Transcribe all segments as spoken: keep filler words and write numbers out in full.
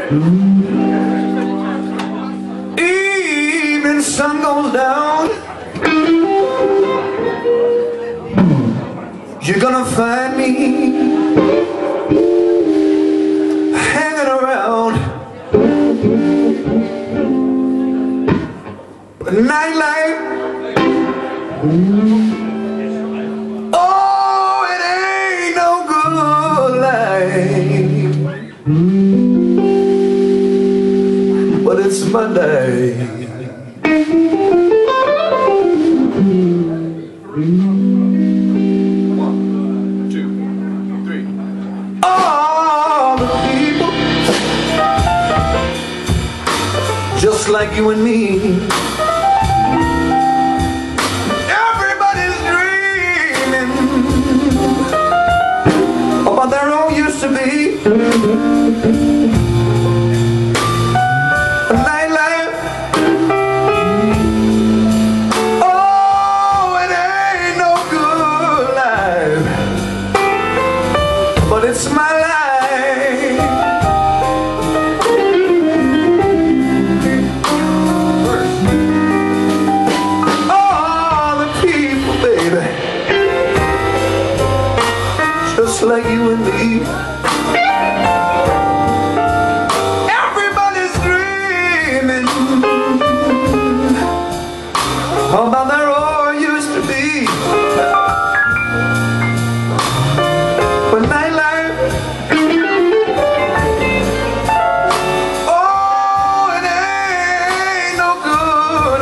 Evening sun goes down, you're gonna find me hanging around. But nightlife, oh, it ain't no good life, but it's Monday. Just like you and me, everybody's dreaming about their own used to be. A nightlife, oh, it ain't no good life, but it's my life. Like you and me, everybody's dreaming about their all used to be. But nightlife, oh, it ain't no good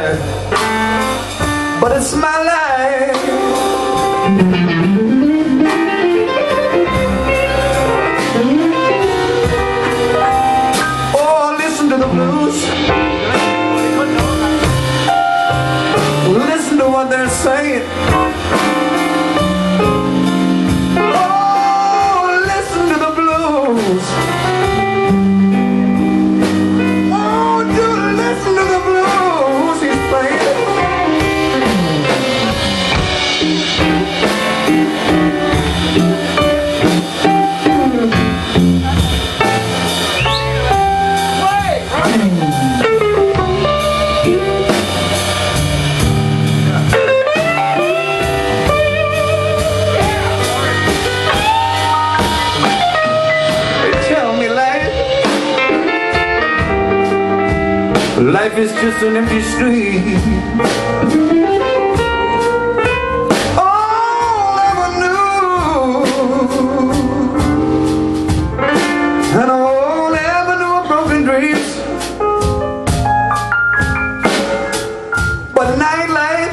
life, but it's my life. Listen to what they're saying. Oh, listen to the blues. Oh, do listen to the blues he's playing. Life is just an empty street. All I ever knew, and all I ever knew are broken dreams. But nightlife,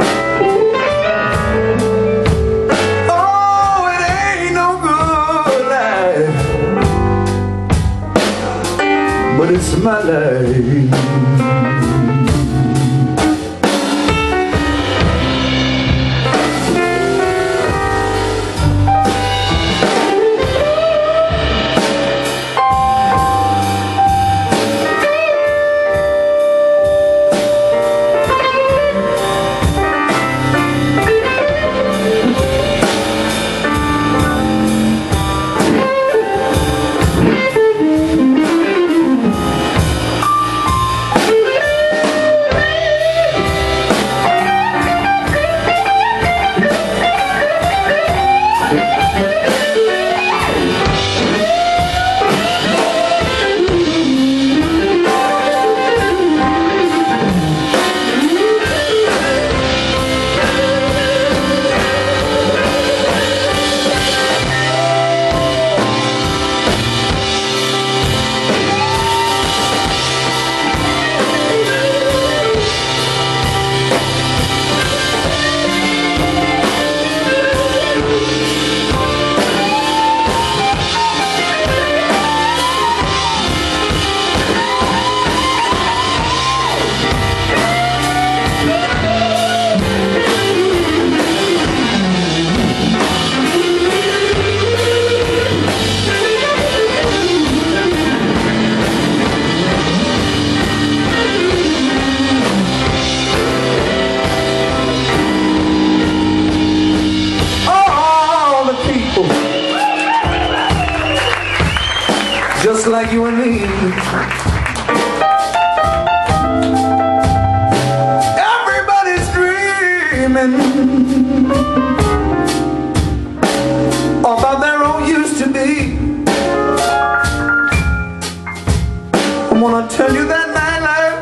oh, it ain't no good life, but it's my life. just like you and me. Everybody's dreaming about their own used to be. I wanna tell you that nightlife,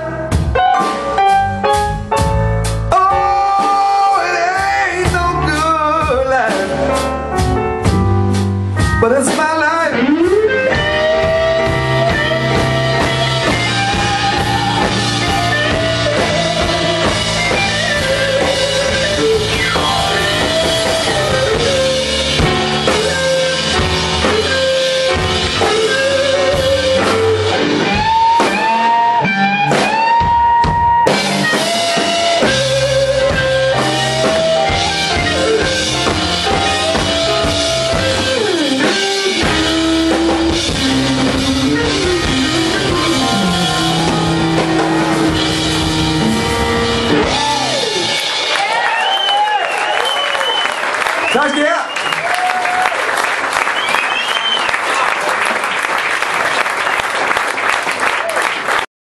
oh, it ain't no good life, but it's my life. Tak skal I have.